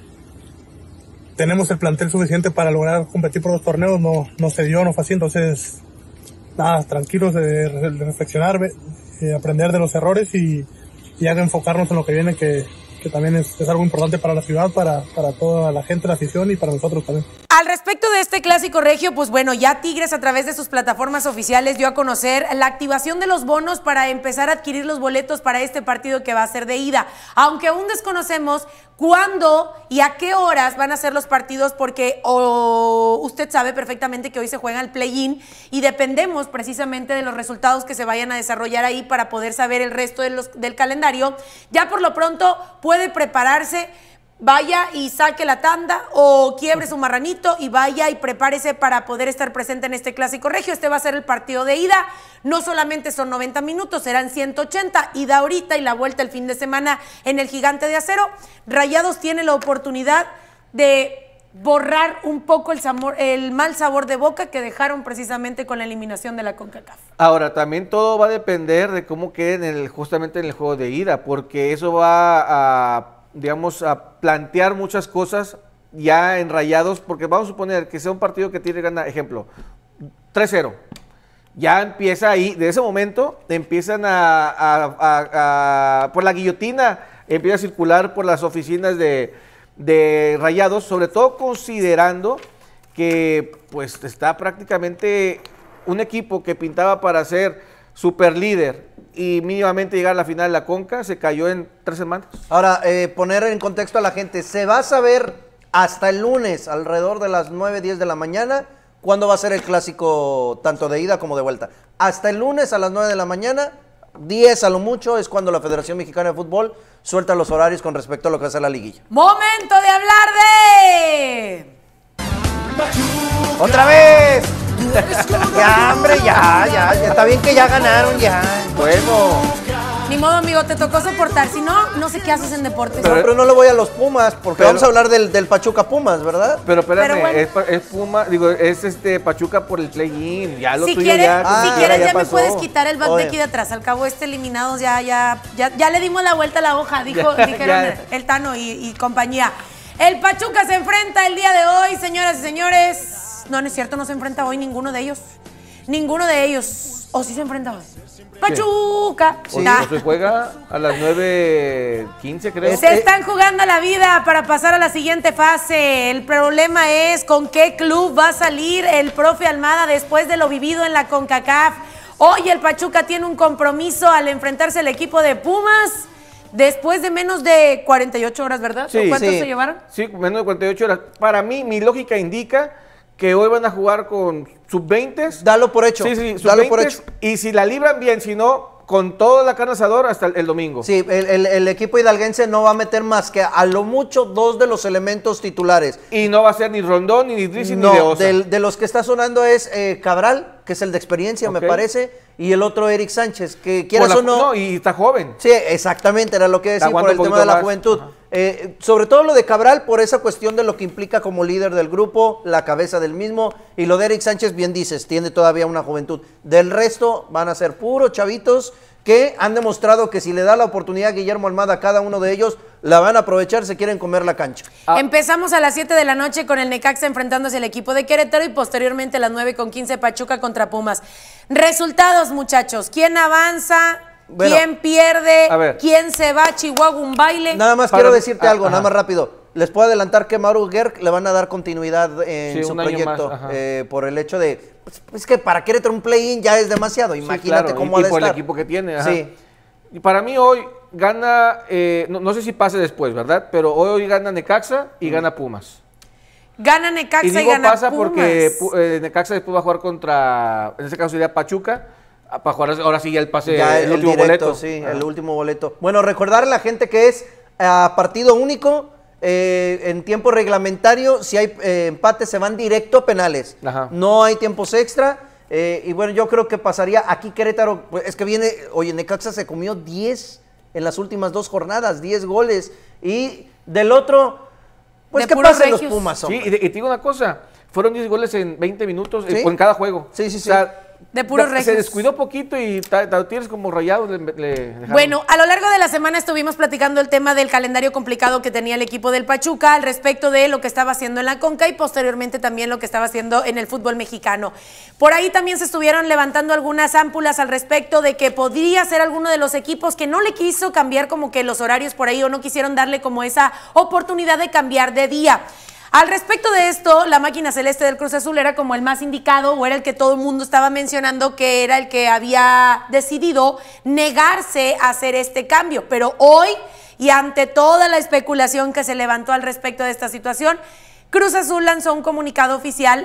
tenemos el plantel suficiente para lograr competir por los torneos, no, no se dio, no fue así, entonces nada, tranquilos de, de reflexionar, de aprender de los errores y, y ya de enfocarnos en lo que viene, que, que también es, es algo importante para la ciudad, para, para toda la gente, la afición y para nosotros también. Al respecto de este Clásico Regio, pues bueno, ya Tigres a través de sus plataformas oficiales dio a conocer la activación de los bonos para empezar a adquirir los boletos para este partido que va a ser de ida. Aunque aún desconocemos cuándo y a qué horas van a ser los partidos, porque oh, usted sabe perfectamente que hoy se juega el play-in y dependemos precisamente de los resultados que se vayan a desarrollar ahí para poder saber el resto de los, del calendario. Ya por lo pronto puede prepararse, vaya y saque la tanda o quiebre su marranito y vaya y prepárese para poder estar presente en este Clásico Regio. Este va a ser el partido de ida. No solamente son noventa minutos, serán ciento ochenta. Ida ahorita y la vuelta el fin de semana en el Gigante de Acero. Rayados tiene la oportunidad de borrar un poco el, sabor, el mal sabor de boca que dejaron precisamente con la eliminación de la CONCACAF. Ahora, también todo va a depender de cómo queden en el, justamente en el juego de ida, porque eso va a, digamos, a plantear muchas cosas ya en Rayados, porque vamos a suponer que sea un partido que tiene gana, ejemplo, tres cero. Ya empieza ahí, de ese momento empiezan a, a, a, a por la guillotina, empieza a circular por las oficinas de de Rayados, sobre todo considerando que pues está prácticamente un equipo que pintaba para ser super líder y mínimamente llegar a la final de la Conca, se cayó en tres semanas. Ahora, eh, poner en contexto a la gente, se va a saber hasta el lunes, alrededor de las nueve, diez de la mañana, cuándo va a ser el clásico, tanto de ida como de vuelta. Hasta el lunes a las nueve de la mañana, diez a lo mucho, es cuando la Federación Mexicana de Fútbol suelta los horarios con respecto a lo que va a ser la liguilla. ¡Momento de hablar de! ¡Otra vez! Ya, hombre, ya, ya, ya, está bien que ya ganaron, ya. Bueno. Ni modo, amigo, te tocó soportar. Si no, no sé qué haces en deportes. Pero, pero no le voy a los Pumas, porque pero, vamos a hablar del, del Pachuca Pumas, ¿verdad? Pero espérame, pero bueno. es, es Puma, digo, es este Pachuca por el play-in. Ya lo si tuyo quieres, ya, ah, si quieres ya, ya me puedes quitar el back Oye. de aquí de atrás. Al cabo, este eliminados ya, ya, ya, ya le dimos la vuelta a la hoja, dijo, ya, dijeron ya. el Tano y, y compañía. El Pachuca se enfrenta el día de hoy, señoras y señores. No, no es cierto, no se enfrenta hoy ninguno de ellos. Ninguno de ellos. ¿O sí se enfrenta hoy? Pachuca. Sí. Nah. Se juega a las nueve quince, creo. Se están jugando la vida para pasar a la siguiente fase. El problema es con qué club va a salir el profe Almada después de lo vivido en la CONCACAF. Hoy el Pachuca tiene un compromiso al enfrentarse al equipo de Pumas después de menos de cuarenta y ocho horas, ¿verdad? Sí, ¿Cuántos sí. se llevaron? Sí, menos de cuarenta y ocho horas. Para mí, mi lógica indica que hoy van a jugar con sub veinte. Dalo por hecho. Sí, sí, Dalo por hecho. Y si la libran bien, si no, con toda la carne asador hasta el, el domingo. Sí, el, el, el equipo hidalguense no va a meter más que a lo mucho dos de los elementos titulares. Y no va a ser ni Rondón, ni Idrissi, no, ni de Osa. De, de los que está sonando es eh, Cabral, que es el de experiencia, okay. me parece, y el otro Eric Sánchez, que quieras la, o no... No, y está joven. Sí, exactamente, era lo que decía por el tema de la más. juventud. Eh, sobre todo lo de Cabral, por esa cuestión de lo que implica como líder del grupo, la cabeza del mismo, y lo de Eric Sánchez, bien dices, tiene todavía una juventud. Del resto van a ser puros chavitos que han demostrado que si le da la oportunidad a Guillermo Almada a cada uno de ellos, la van a aprovechar, se quieren comer la cancha. Ah. Empezamos a las siete de la noche con el Necaxa enfrentándose al equipo de Querétaro y posteriormente a las nueve con quince Pachuca contra Pumas. Resultados, muchachos. ¿Quién avanza? Bueno, ¿quién pierde? ¿Quién se va a Chihuahua un baile? Nada más Para quiero decirte ah, algo, ajá. nada más rápido. Les puedo adelantar que Mauro Gerg le van a dar continuidad en sí, su proyecto eh, por el hecho de, pues, es que para Querétaro un play-in ya es demasiado, imagínate sí, claro, cómo y, ha de y por estar. el equipo que tiene. Ajá. Sí. Y para mí hoy gana, eh, no, no sé si pase después, ¿verdad? Pero hoy, hoy gana Necaxa y mm. gana Pumas. Gana Necaxa y, y, digo, gana pasa Pumas. porque eh, Necaxa después va a jugar contra, en este caso sería Pachuca, para jugar ahora sí ya el pase, ya el, el último directo, boleto. Sí, ah. el último boleto. Bueno, recordar a la gente que es a partido único. Eh, en tiempo reglamentario, si hay eh, empate, se van directo a penales. Ajá. No hay tiempos extra. Eh, y bueno, yo creo que pasaría aquí Querétaro. Pues, es que viene, oye, Necaxa se comió diez en las últimas dos jornadas, diez goles. Y del otro, pues que pasen los Pumas. Hombre. Sí, y, de, y te digo una cosa: fueron diez goles en veinte minutos ¿Sí? eh, en cada juego. Sí, sí, sí. O sea, de puros regios. Se descuidó poquito y tienes como rayados. Le, le bueno, a lo largo de la semana estuvimos platicando el tema del calendario complicado que tenía el equipo del Pachuca al respecto de lo que estaba haciendo en la Conca y posteriormente también lo que estaba haciendo en el fútbol mexicano. Por ahí también se estuvieron levantando algunas ámpulas al respecto de que podría ser alguno de los equipos que no le quiso cambiar como que los horarios por ahí o no quisieron darle como esa oportunidad de cambiar de día. Al respecto de esto, la máquina celeste del Cruz Azul era como el más indicado o era el que todo el mundo estaba mencionando que era el que había decidido negarse a hacer este cambio. Pero hoy, y ante toda la especulación que se levantó al respecto de esta situación, Cruz Azul lanzó un comunicado oficial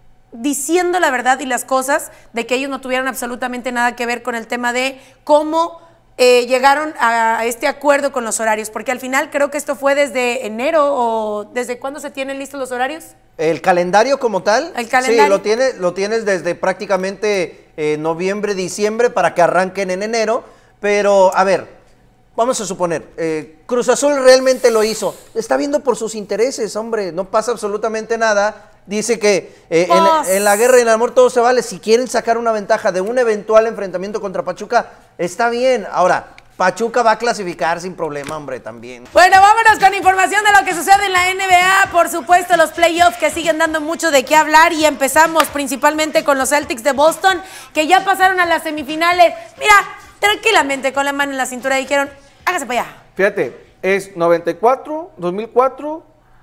diciendo la verdad y las cosas de que ellos no tuvieron absolutamente nada que ver con el tema de cómo Eh, llegaron a este acuerdo con los horarios, porque al final creo que esto fue desde enero o ¿desde cuándo se tienen listos los horarios? El calendario como tal, ¿El calendario? sí, lo, tiene, lo tienes desde prácticamente eh, noviembre, diciembre para que arranquen en enero, pero a ver, vamos a suponer, eh, Cruz Azul realmente lo hizo, está viendo por sus intereses, hombre, no pasa absolutamente nada. Dice que eh, en, en la guerra y en el amor todo se vale. Si quieren sacar una ventaja de un eventual enfrentamiento contra Pachuca, está bien. Ahora, Pachuca va a clasificar sin problema, hombre, también. Bueno, vámonos con información de lo que sucede en la N B A. Por supuesto, los playoffs que siguen dando mucho de qué hablar. Y empezamos principalmente con los Celtics de Boston, que ya pasaron a las semifinales. Mira, tranquilamente, con la mano en la cintura, dijeron, hágase para allá. Fíjate, es noventa y cuatro, dos mil cuatro...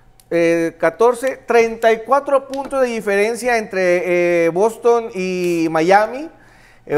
Eh, catorce, treinta y cuatro puntos de diferencia entre eh, Boston y Miami. Eh,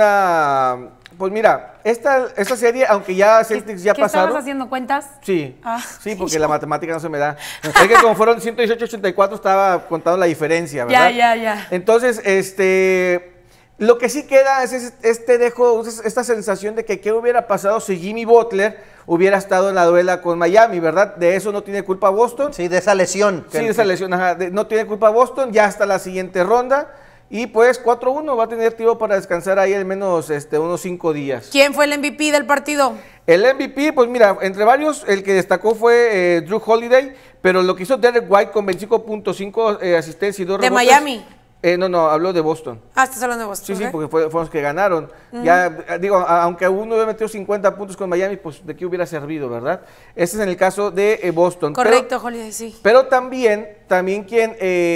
una, pues mira, esta, esta serie, aunque ya Celtics ya ¿Qué pasaron. ¿Estabas haciendo cuentas? Sí, ah, sí, porque la matemática no se me da. Es que como fueron ciento dieciocho a ochenta y cuatro, estaba contando la diferencia, ¿verdad? Ya, ya, ya. Entonces, este... Lo que sí queda es este dejo, esta sensación de que qué hubiera pasado si Jimmy Butler hubiera estado en la duela con Miami, ¿verdad? De eso no tiene culpa Boston. Sí, de esa lesión. Sí, de esa lesión, ajá. De, no tiene culpa Boston, ya hasta la siguiente ronda. Y pues cuatro uno va a tener tiempo para descansar ahí al menos este, unos cinco días. ¿Quién fue el M V P del partido? El M V P, pues mira, entre varios, el que destacó fue eh, Drew Holiday, pero lo que hizo Derek White con veinticinco punto cinco eh, asistencias y dos rebotes. ¿De Miami? Eh, no, no, habló de Boston. Ah, estás hablando de Boston. Sí, okay. sí, porque fue, fueron los que ganaron. Uh-huh. Ya, digo, a, aunque uno hubiera metido cincuenta puntos con Miami, pues de qué hubiera servido, ¿verdad? Ese es en el caso de eh, Boston. Correcto, Holiday, sí. Pero también, también quien,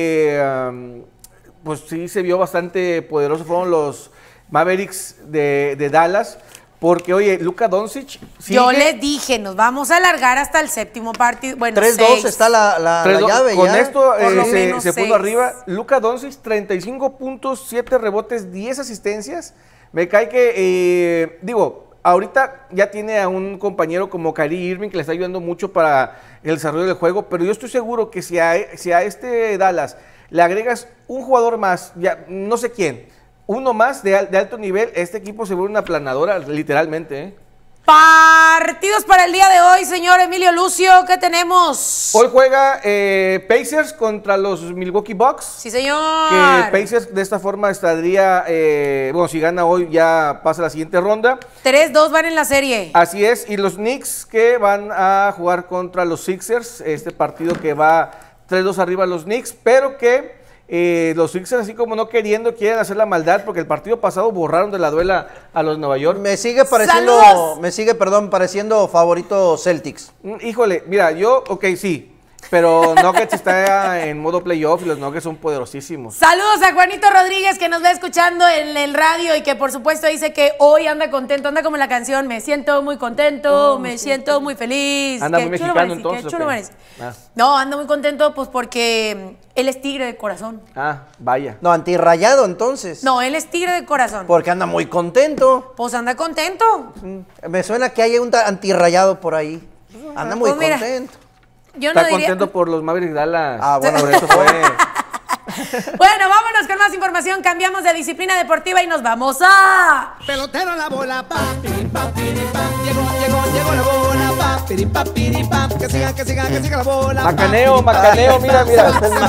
eh, um, pues sí se vio bastante poderoso fueron los Mavericks de, de Dallas. Porque, oye, Luka Doncic sigue. Yo les dije, nos vamos a alargar hasta el séptimo partido. Bueno, tres dos está la, la, la llave Con ya. esto eh, se, se puso arriba. Luka Doncic, treinta y cinco puntos, siete rebotes, diez asistencias. Me cae que, eh, digo, ahorita ya tiene a un compañero como Kyrie Irving que le está ayudando mucho para el desarrollo del juego, pero yo estoy seguro que si a, si a este Dallas le agregas un jugador más, ya no sé quién, uno más de, de alto nivel, este equipo se vuelve una planadora, literalmente. ¿eh? Partidos para el día de hoy, señor Emilio Lucio, ¿qué tenemos? Hoy juega eh, Pacers contra los Milwaukee Bucks. Sí, señor. Que Pacers de esta forma estaría, eh, bueno, si gana hoy ya pasa a la siguiente ronda. tres dos van en la serie. Así es, y los Knicks que van a jugar contra los Sixers, este partido que va tres dos arriba los Knicks, pero que Eh, los Sixers, así como no queriendo, quieren hacer la maldad porque el partido pasado borraron de la duela a los de Nueva York. Me sigue pareciendo, ¡Saludos! me sigue, perdón, pareciendo favorito Celtics. Mm, Híjole, mira, yo, ok, sí. Pero Nuggets está en modo playoff y los Nuggets son poderosísimos. Saludos a Juanito Rodríguez, que nos va escuchando en el radio y que por supuesto dice que hoy anda contento, anda como la canción, me siento muy contento, Oh, me sí. siento muy feliz. Anda Qué muy chulo mexicano parece, entonces, qué ¿o chulo qué? parece. Ah. No, anda muy contento pues porque él es tigre de corazón. Ah, vaya. No, antirrayado entonces. No, él es tigre de corazón. Porque anda muy contento. Pues anda contento. Me suena que hay un ta- antirrayado por ahí. Anda muy Pues mira, contento. Yo no Está diría... contento por los Mavericks Dallas. Ah, bueno, por eso fue. Bueno, vámonos con más información, cambiamos de disciplina deportiva y nos vamos a... Pelotero la bola, pa, piri, pa, piri, pa. Llegó, llegó, llegó la bola, pa, piri, pa, piri, pa. Que siga, que siga, que siga la bola. Macaneo, macaneo, mira, mira.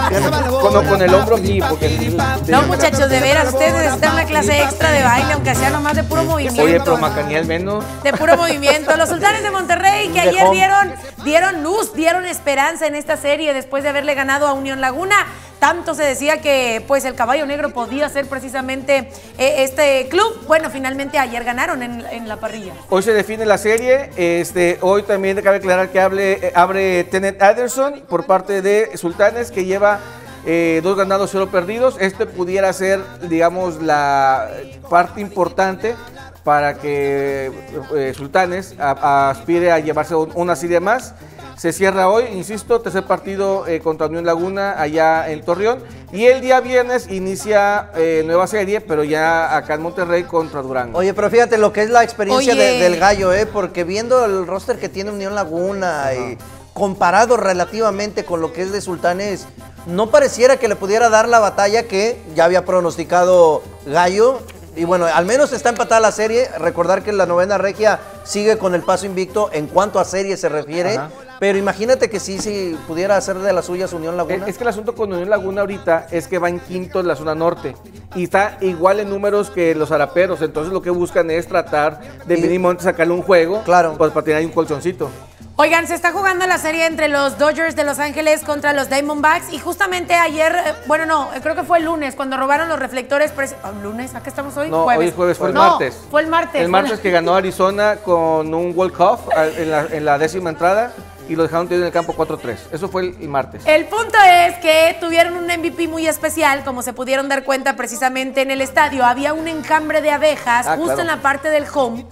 Con, con el hombro aquí, porque... No, muchachos, de veras, ustedes necesitan una clase extra de baile, aunque sea nomás de puro movimiento. Oye, pero macanea al menos. De puro movimiento. Los Sultanes de Monterrey, que ayer dieron, dieron luz, dieron esperanza en esta serie después de haberle ganado a Unión Laguna. Tanto se decía que pues el caballo negro podía ser precisamente eh, este club. Bueno, finalmente ayer ganaron en, en la parrilla. Hoy se define la serie. Este, hoy también cabe aclarar que hable, eh, abre Tenet Anderson por parte de Sultanes, que lleva eh, dos ganados, cero perdidos. Este pudiera ser, digamos, la parte importante para que eh, Sultanes a, a aspire a llevarse una serie más. Se cierra hoy, insisto, tercer partido eh, contra Unión Laguna allá en Torreón. Y el día viernes inicia eh, nueva serie, pero ya acá en Monterrey contra Durango. Oye, pero fíjate lo que es la experiencia Oye. de- del gallo, ¿eh? Porque viendo el roster que tiene Unión Laguna y comparado relativamente con lo que es de Sultanes, no pareciera que le pudiera dar la batalla que ya había pronosticado Gallo. Y bueno, al menos está empatada la serie. Recordar que la novena regia sigue con el paso invicto en cuanto a serie se refiere. Ajá. Pero imagínate que sí, sí pudiera hacer de las suyas Unión Es, Laguna. es que el asunto con Unión Laguna ahorita es que va en quinto en la zona norte y está igual en números que los Araperos, entonces lo que buscan es tratar de Y- mínimo sacarle un juego, Claro. pues para tener ahí un colchoncito. Oigan, se está jugando la serie entre los Dodgers de Los Ángeles contra los Diamondbacks y justamente ayer, eh, bueno, no, eh, creo que fue el lunes cuando robaron los reflectores. pres- ¿Ah, ¿Lunes? ¿A qué estamos hoy? No, hoy es jueves, fue el No, martes. fue el martes. El martes que ganó Arizona con un walk-off en la, en la décima entrada y lo dejaron tener en el campo cuatro tres. Eso fue el, el martes. El punto es que tuvieron un M V P muy especial, como se pudieron dar cuenta precisamente en el estadio. Había un enjambre de abejas Ah, justo claro. en la parte del home.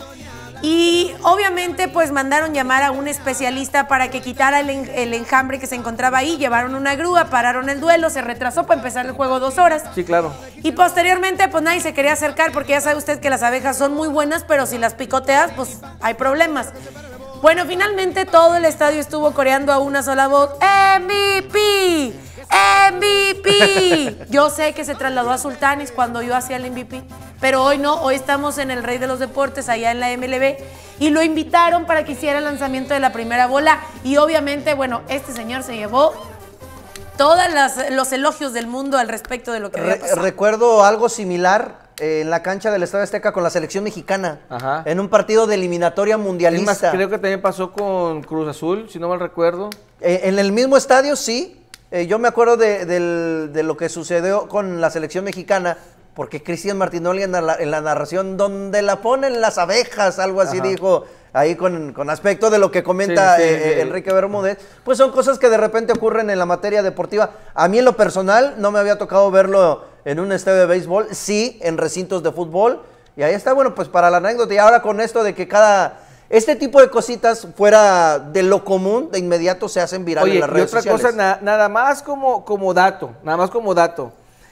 Y obviamente pues mandaron llamar a un especialista para que quitara el, en- el enjambre que se encontraba ahí. Llevaron una grúa, pararon el duelo, se retrasó para empezar el juego dos horas. Sí, claro. Y posteriormente pues nadie se quería acercar porque ya sabe usted que las abejas son muy buenas, pero si las picoteas pues hay problemas. Bueno, finalmente todo el estadio estuvo coreando a una sola voz, M V P, M V P. Yo sé que se trasladó a Sultanes cuando yo hacía el M V P, pero hoy no, hoy estamos en el Rey de los Deportes, allá en la M L B, y lo invitaron para que hiciera el lanzamiento de la primera bola, y obviamente, bueno, este señor se llevó todos los elogios del mundo al respecto de lo que había Re- pasado. recuerdo algo similar eh, en la cancha del Estadio Azteca con la selección mexicana. Ajá. En un partido de eliminatoria Es más, mundialista. creo que también pasó con Cruz Azul, si no mal recuerdo. Eh, en el mismo estadio, sí. Eh, yo me acuerdo de, del- de lo que sucedió con la selección mexicana, porque Cristian Martinoli en la, en la narración, donde la ponen las abejas, algo así Ajá. dijo, ahí con, con aspecto de lo que comenta Sí, sí, eh, sí. eh, Enrique Bermúdez, pues son cosas que de repente ocurren en la materia deportiva. A mí en lo personal no me había tocado verlo en un estadio de béisbol, sí, en recintos de fútbol, y ahí está, bueno, pues para la anécdota, y ahora con esto de que cada... Este tipo de cositas fuera de lo común, de inmediato se hacen virales Oye, en las y redes otra sociales. cosa, na- nada más como, como dato, nada más como dato.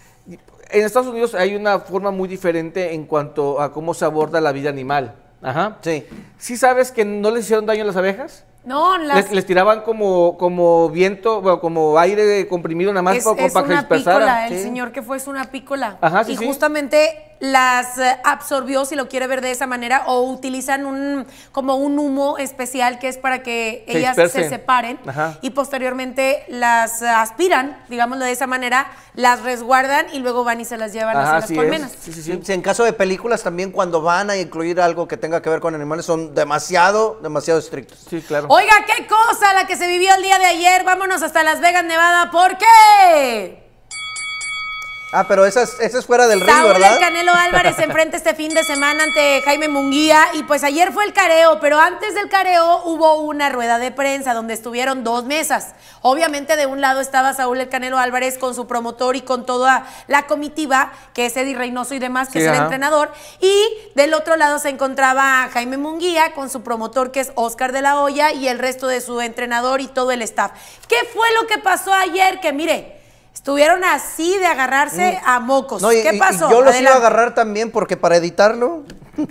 En Estados Unidos hay una forma muy diferente en cuanto a cómo se aborda la vida animal. Ajá. Sí. ¿Sí sabes que no les hicieron daño a las abejas? No, las... Les, les tiraban como, como viento, bueno, como aire comprimido nada más Es, para, es para que se una dispersara. pícola, el Sí. señor que fue es una pícola. Ajá, sí, y sí. justamente las eh, absorbió, si lo quiere ver de esa manera, o utilizan un como un humo especial que es para que Se ellas se dispersen. separen Ajá. y posteriormente las eh, aspiran, digámoslo de esa manera, las resguardan y luego van y se las llevan Ajá, hacia las así colmenas. es. Sí, sí, Sí, sí. sí, en caso de películas también cuando van a incluir algo que tenga que ver con animales son demasiado, demasiado estrictos. Sí, claro. Oiga, qué cosa la que se vivió el día de ayer. Vámonos hasta Las Vegas, Nevada. ¿Por qué? Ah, pero esa es, esa es fuera del ring, Saúl ¿verdad? el Canelo Álvarez se enfrenta este fin de semana ante Jaime Munguía y pues ayer fue el careo, pero antes del careo hubo una rueda de prensa donde estuvieron dos mesas. Obviamente de un lado estaba Saúl el Canelo Álvarez con su promotor y con toda la comitiva, que es Eddie Reynoso y demás, que Sí, es el ajá. entrenador, y del otro lado se encontraba Jaime Munguía con su promotor, que es Oscar de la Hoya, y el resto de su entrenador y todo el staff. ¿Qué fue lo que pasó ayer? Que mire, estuvieron así de agarrarse Mm. a mocos. No, y, ¿Qué y- pasó? y yo los Adelante. iba a agarrar también porque para editarlo.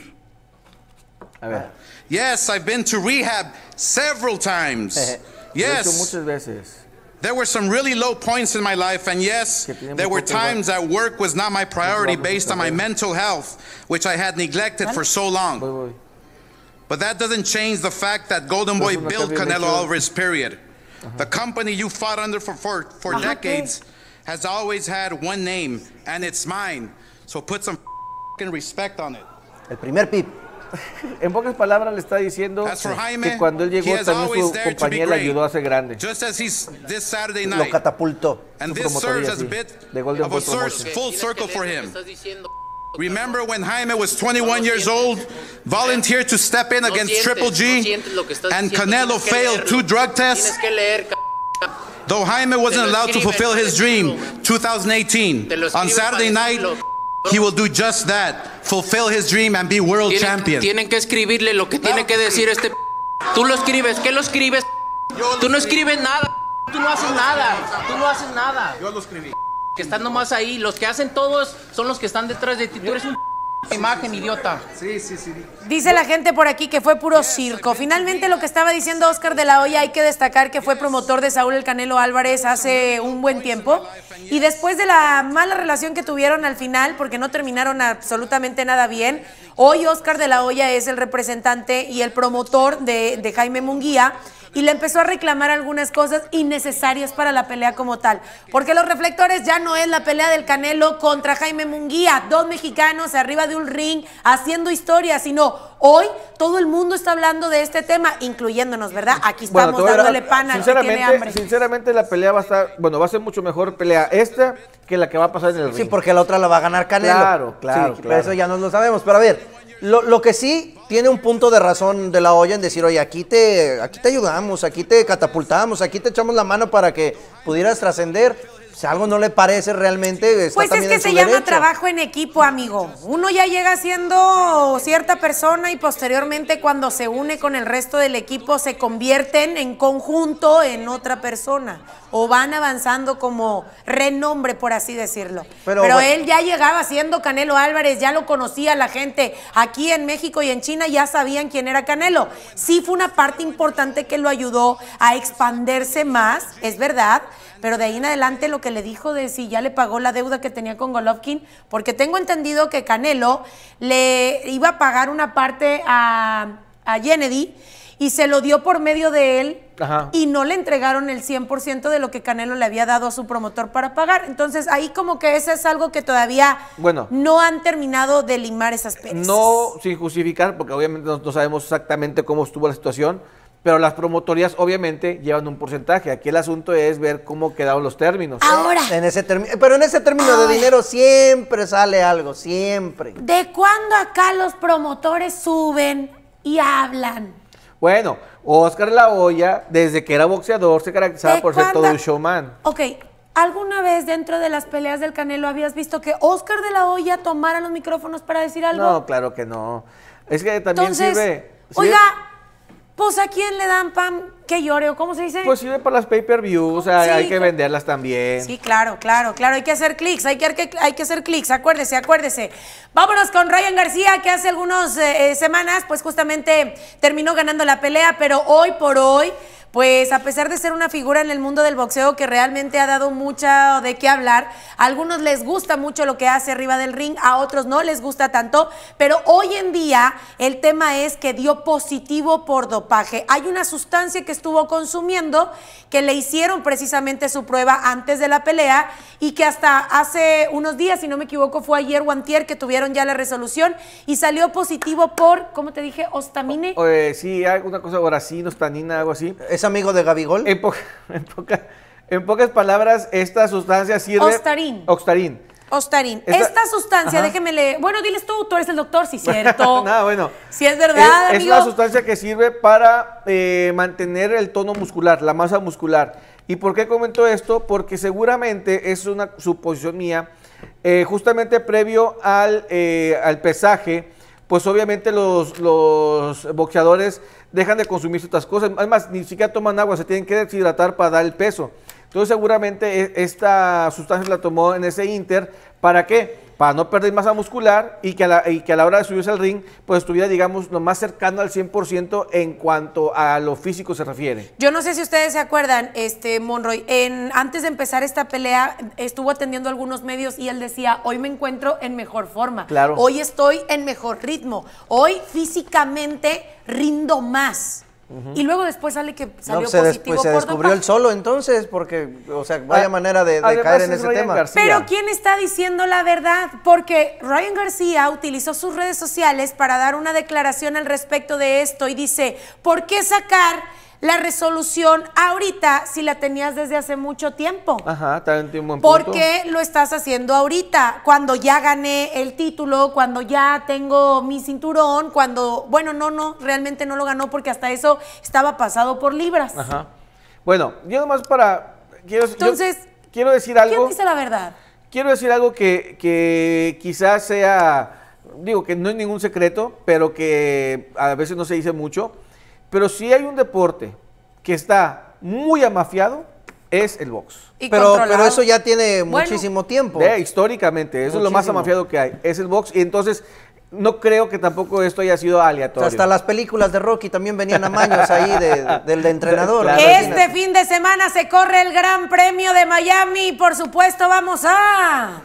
A ver. Yes, I've been to rehab several times. Lo he hecho Yes, muchas veces. there were some really low points in my life, and yes, there were times that work was not my priority based on my mental health, which I had neglected for so long. But that doesn't change the fact that Golden Boy built Canelo Alvarez, period. The company you fought under for, for, for decades has always had one name, and it's mine. So put some f***ing respect on it. El primer pip. En pocas palabras le está diciendo As for Jaime, que cuando él he llegó has también always su dared to compañía be le great. ayudó a ser grande. Just as he's this Saturday Lo night. catapultó. And Su this serves promotoría, as a sí, bit de Golden of Boy a source, Promotion. full circle for him. Remember when Jaime was twenty-one years old, volunteered to step in against Triple G, and Canelo failed two drug tests? Though Jaime wasn't allowed to fulfill his dream, two thousand eighteen, on Saturday night, he will do just that, fulfill his dream and be world Tienen, champion. tienen que escribirle lo que tiene que decir este p. Tú lo escribes, ¿qué lo escribes? Tú no escribes nada, tú no haces nada, tú no haces nada. Yo lo escribí. Que están nomás ahí, los que hacen todos son los que están detrás de ti. Tú eres un imagen, idiota. Sí, sí, sí. Dice la gente por aquí que fue puro circo. Finalmente lo que estaba diciendo Oscar de la Hoya, hay que destacar que fue promotor de Saúl el Canelo Álvarez hace un buen tiempo. Y después de la mala relación que tuvieron al final, porque no terminaron absolutamente nada bien, hoy Oscar de la Hoya es el representante y el promotor de, de Jaime Munguía. Y le empezó a reclamar algunas cosas innecesarias para la pelea como tal. Porque los reflectores ya no es la pelea del Canelo contra Jaime Munguía, dos mexicanos arriba de un ring haciendo historia, sino hoy todo el mundo está hablando de este tema, incluyéndonos, ¿verdad? Aquí estamos te voy a- dándole pan al que tiene sinceramente, hambre. sinceramente la pelea va a estar, bueno, va a ser mucho mejor pelea esta que la que va a pasar en el ring. Sí, porque la otra la va a ganar Canelo. Claro, claro, Sí, claro. Eso ya no lo sabemos. Pero a ver, lo, lo que sí tiene un punto de razón de la olla en decir, oye, aquí te, aquí te ayudamos, aquí te catapultamos, aquí te echamos la mano para que pudieras trascender. Si algo no le parece realmente, está Pues es también que en se su llama derecho. trabajo en equipo, amigo. Uno ya llega siendo cierta persona y posteriormente cuando se une con el resto del equipo se convierten en conjunto en otra persona o van avanzando como renombre, por así decirlo. Pero, Pero, bueno. él ya llegaba siendo Canelo Álvarez, ya lo conocía la gente. Aquí en México y en China ya sabían quién era Canelo. Sí fue una parte importante que lo ayudó a expandirse más, es verdad. Pero de ahí en adelante lo que le dijo de si ya le pagó la deuda que tenía con Golovkin, porque tengo entendido que Canelo le iba a pagar una parte a, a Kennedy y se lo dio por medio de él. Ajá. Y no le entregaron el cien por ciento de lo que Canelo le había dado a su promotor para pagar. Entonces ahí como que eso es algo que todavía Bueno. no han terminado de limar esas perezas. No sin justificar, porque obviamente no, no sabemos exactamente cómo estuvo la situación, pero las promotorías obviamente llevan un porcentaje. Aquí el asunto es ver cómo quedaron los términos. Ahora, En ese termi- pero en ese término Ahora. de dinero siempre sale algo, siempre. ¿de cuándo acá los promotores suben y hablan? Bueno, Oscar de la Hoya, desde que era boxeador, se caracterizaba ¿De por ser todo cuándo? un showman. Ok, ¿alguna vez dentro de las peleas del Canelo habías visto que Oscar de la Hoya tomara los micrófonos para decir algo? No, claro que no. Es que también Entonces, sirve... sirve- oiga, pues ¿a quién le dan pan que llore o cómo se dice? Pues sirve para las pay-per-views, o sea, Sí, hay que claro. venderlas también. Sí, claro, claro, claro, hay que hacer clics, hay que, hay que, hay que hacer clics, acuérdese, acuérdese. Vámonos con Ryan García, que hace algunas eh, semanas, pues justamente terminó ganando la pelea, pero hoy por hoy, pues a pesar de ser una figura en el mundo del boxeo que realmente ha dado mucho de qué hablar, a algunos les gusta mucho lo que hace arriba del ring, a otros no les gusta tanto, pero hoy en día el tema es que dio positivo por dopaje. Hay una sustancia que estuvo consumiendo que le hicieron precisamente su prueba antes de la pelea y que hasta hace unos días, si no me equivoco, fue ayer o antier que tuvieron ya la resolución y salió positivo por, ¿cómo te dije? Ostamine. O, eh, sí, hay una cosa, oracino, ostanina, algo así. ¿Es amigo de Gabigol? En, po- en poca- en pocas palabras, esta sustancia sirve... Ostarín. Oxtarín. Ostarín, Esta- esta, sustancia, Ajá. déjeme le... Bueno, diles tú, tú eres el doctor, sí, cierto. Nada, bueno. Si es verdad, Es, es amigo. una sustancia que sirve para eh, mantener el tono muscular, la masa muscular. ¿Y por qué comento esto? Porque seguramente es una suposición mía, eh, justamente previo al, eh, al pesaje, pues obviamente los, los boxeadores dejan de consumir ciertas cosas. Además, ni siquiera toman agua, se tienen que deshidratar para dar el peso. Entonces seguramente e- esta sustancia la tomó en ese inter. ¿Para qué? Para no perder masa muscular y que, a la, y que a la hora de subirse al ring, pues estuviera, digamos, lo más cercano al cien por ciento en cuanto a lo físico se refiere. Yo no sé si ustedes se acuerdan, este Monroy, en, antes de empezar esta pelea estuvo atendiendo algunos medios y él decía, hoy me encuentro en mejor forma, Claro. hoy estoy en mejor ritmo, hoy físicamente rindo más. Y luego después sale que salió No, se, des- positivo pues se por descubrió dopaje. el solo entonces, porque, o sea, vaya Ah, manera de, de además caer en es ese Ryan tema. García. Pero ¿quién está diciendo la verdad? Porque Ryan García utilizó sus redes sociales para dar una declaración al respecto de esto y dice, ¿por qué sacar la resolución ahorita si la tenías desde hace mucho tiempo? Ajá, también tiene un buen punto. ¿Por qué lo estás haciendo ahorita? Cuando ya gané el título, cuando ya tengo mi cinturón, cuando, bueno, no, no, realmente no lo ganó porque hasta eso estaba pasado por libras. Ajá. Bueno, yo nomás para... Quiero, yo Entonces, quiero decir algo. ¿quién dice la verdad? Quiero decir algo que, que quizás sea, digo que no es ningún secreto, pero que a veces no se dice mucho, pero si hay un deporte que está muy amafiado, es el box. Y Pero, controlado. pero eso ya tiene Bueno, muchísimo tiempo. De, históricamente, eso es lo más Muchísimo. amafiado que hay, es el box, y entonces no creo que tampoco esto haya sido O sea, aleatorio. hasta las películas de Rocky también venían amaños ahí de- del de entrenador. Claro. imagínate. Este fin de semana se corre el Gran Premio de Miami y por supuesto vamos a...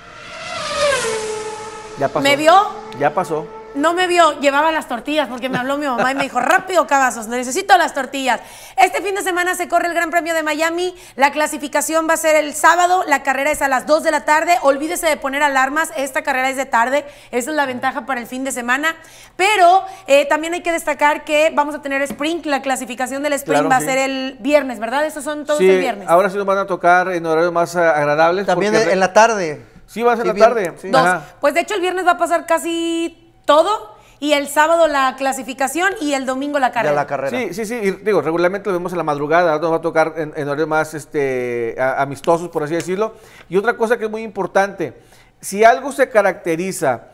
Ya pasó. ¿Me vio? Ya pasó. No me vio, llevaba las tortillas porque me habló mi mamá y me dijo, rápido Cavazos, necesito las tortillas. Este fin de semana se corre el Gran Premio de Miami, la clasificación va a ser el sábado, la carrera es a las dos de la tarde, olvídese de poner alarmas, esta carrera es de tarde, esa es la ventaja para el fin de semana, pero eh, también hay que destacar que vamos a tener sprint, la clasificación del sprint Claro, va sí. a ser el viernes, ¿verdad? Esos son todos Sí, el viernes. ahora sí nos van a tocar en horarios más ah, agradables. También porque- en la tarde. Sí, va a ser Sí, la bien, tarde. sí. Dos. Ajá. Pues de hecho el viernes va a pasar casi todo y el sábado la clasificación y el domingo la carrera. Ya la carrera. Sí, sí, sí, y digo, regularmente lo vemos en la madrugada, ahora nos va a tocar en, en horarios más este, a- amistosos, por así decirlo. Y otra cosa que es muy importante, si algo se caracteriza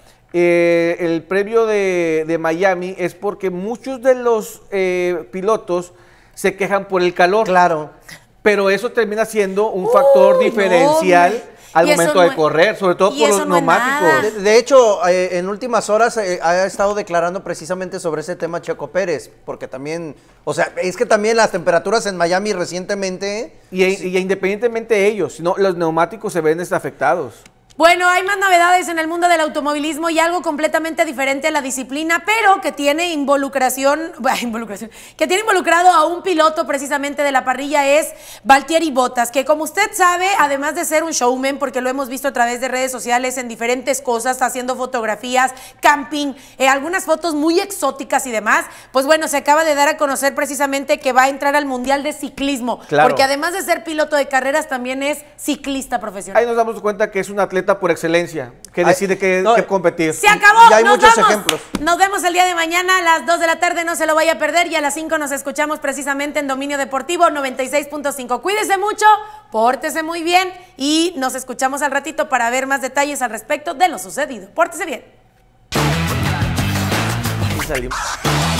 eh, el premio de, de Miami es porque muchos de los eh, pilotos se quejan por el calor. Claro. Pero eso termina siendo un factor Uy, no, diferencial hombre. al Y eso momento no de es- correr, sobre todo y por eso los no es neumáticos. nada. De, de hecho, eh, en últimas horas eh, ha estado declarando precisamente sobre ese tema Checo Pérez, porque también, o sea, es que también las temperaturas en Miami recientemente... Y, y independientemente de ellos, sino los neumáticos se ven afectados. Bueno, hay más novedades en el mundo del automovilismo y algo completamente diferente a la disciplina, pero que tiene involucración, bah, involucración, que tiene involucrado a un piloto precisamente de la parrilla es Valtteri Bottas, que como usted sabe, además de ser un showman, porque lo hemos visto a través de redes sociales en diferentes cosas, haciendo fotografías, camping, eh, algunas fotos muy exóticas y demás, pues bueno, se acaba de dar a conocer precisamente que va a entrar al Mundial de Ciclismo, Claro. porque además de ser piloto de carreras, también es ciclista profesional. Ahí nos damos cuenta que es un atleta por excelencia, que Ay, decide qué, no, qué competir. Se acabó. Y hay nos muchos vamos. ejemplos. Nos vemos el día de mañana a las dos de la tarde. No se lo vaya a perder. Y a las cinco nos escuchamos precisamente en Dominio Deportivo noventa y seis punto cinco. Cuídese mucho, pórtese muy bien y nos escuchamos al ratito para ver más detalles al respecto de lo sucedido. Pórtese bien. Salimos.